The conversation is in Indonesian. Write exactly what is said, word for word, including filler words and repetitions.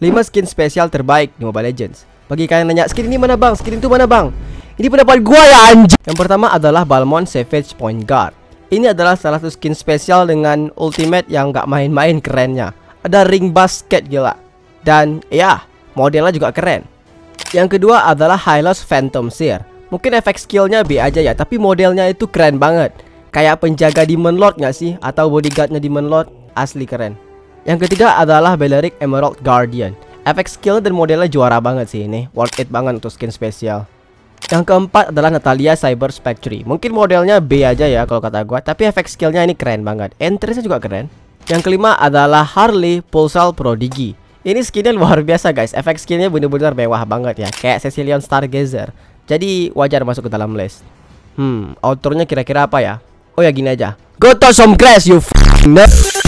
lima skin spesial terbaik di Mobile Legends. Bagi kalian nanya, skin ini mana bang? Skin itu mana bang? Ini pendapat gua ya anjing. Yang pertama adalah Balmond Savage Point Guard. Ini adalah salah satu skin spesial dengan ultimate yang gak main-main kerennya. Ada ring basket gila. Dan ya, modelnya juga keren. Yang kedua adalah Hylos Phantom Seer. Mungkin efek skillnya B aja ya, tapi modelnya itu keren banget. Kayak penjaga Demon Lord gak sih? Atau bodyguardnya Demon Lord. Asli keren. Yang ketiga adalah Balearic Emerald Guardian. Efek skill dan modelnya juara banget sih ini. Worth it banget untuk skin spesial. Yang keempat adalah Natalia Cyber Spectre. Mungkin modelnya B aja ya kalau kata gua, tapi efek skillnya ini keren banget. Entry-nya juga keren. Yang kelima adalah Harley Pulsal Prodigy. Ini skinnya luar biasa guys. Efek skillnya bener-bener mewah banget ya, kayak Cecilion Stargazer. Jadi wajar masuk ke dalam list. Hmm, outro-nya kira-kira apa ya? Oh ya gini aja. Go to some grass you f***ing nerd.